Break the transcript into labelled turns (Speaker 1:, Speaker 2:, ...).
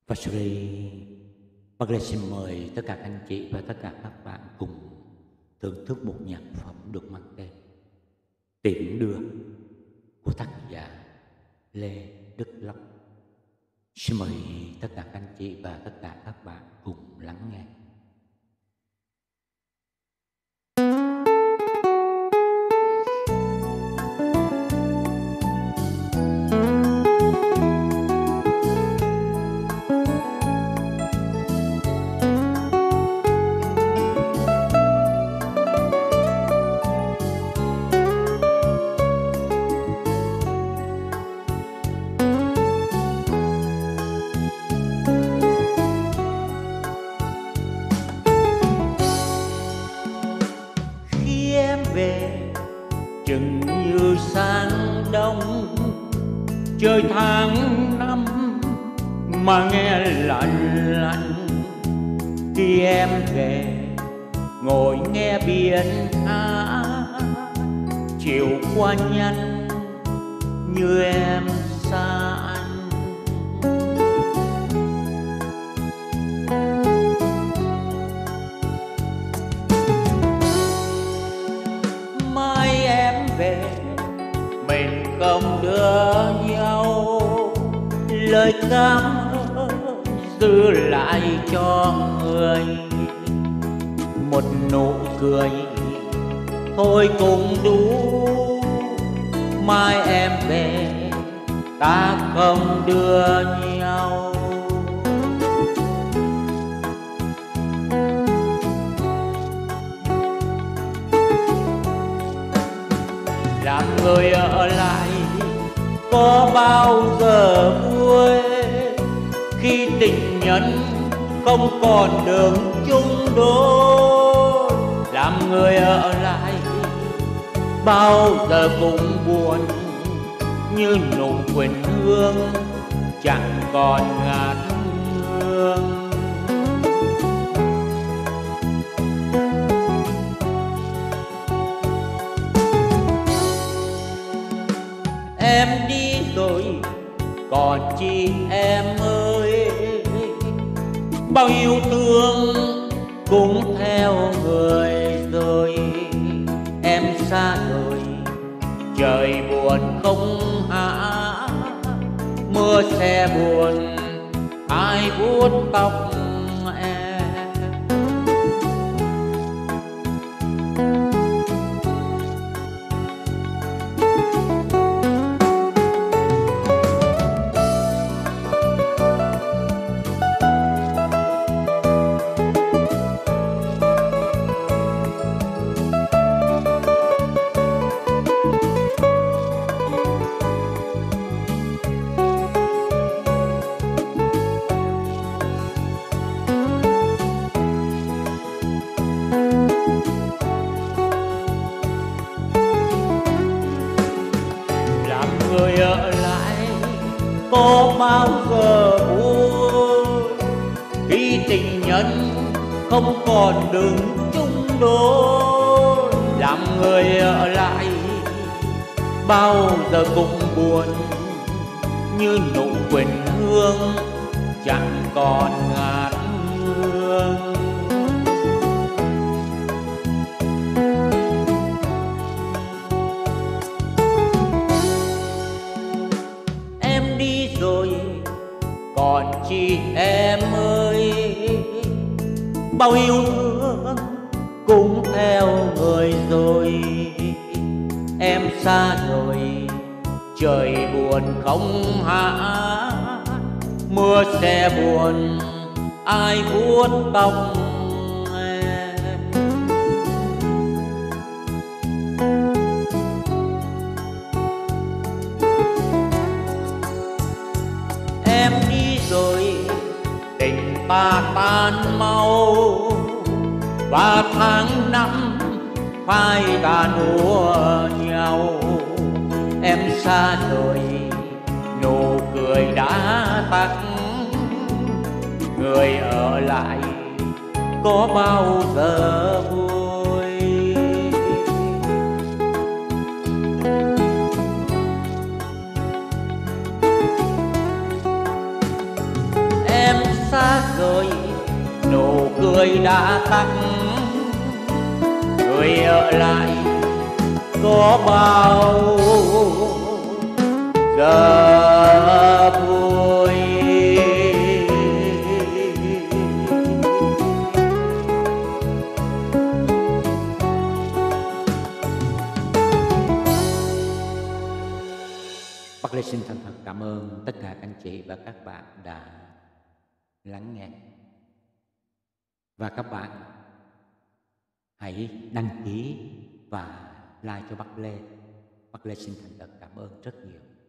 Speaker 1: Và sau đây, Bác Lê xin mời tất cả anh chị và tất cả các bạn cùng thưởng thức một nhạc phẩm được mang tên Tiễn Đưa của tác giả Lê Đức Long. Xin mời tất cả anh chị và tất cả các bạn cùng lắng nghe. Về chừng như sáng đông trời tháng năm mà nghe lạnh lạnh. Khi em về ngồi nghe biển hát chiều qua nhanh như em xa anh. Về mình không đưa nhau lời cảm ơn giữ lại cho người một nụ cười thôi cũng đủ. Mai em về ta không đưa nhau. Làm người ở lại có bao giờ vui khi tình nhân không còn đường chung đôi. Làm người ở lại bao giờ cũng buồn như nụ quỳnh hương chẳng còn ngát hương. Em đi rồi còn chi em ơi, bao yêu thương cũng theo người rồi. Em xa rồi trời buồn không hả, mưa sẽ buồn ai vuốt tóc em. Người ở lại có bao giờ vui khi tình nhân không còn đường chung đôi. Làm người ở lại bao giờ cũng buồn như nụ quỳnh hương chẳng còn ngát hương. Rồi còn chi em ơi, bao yêu thương cũng theo người rồi. Em xa rồi trời buồn không hả, mưa sẽ buồn ai vuốt tóc em. Em đi rồi tình ta tan mau và tháng năm phai tàn úa nhau. Em xa rồi nụ cười đã tắt, người ở lại có bao giờ vui. Em rơi, nụ cười đã tắt, người ở lại có bao giờ vui. Bác Lê xin thành thật cảm ơn tất cả anh chị và các bạn đã lắng nghe. Và các bạn hãy đăng ký và like cho Bác Lê. Bác Lê xin thành thật cảm ơn rất nhiều.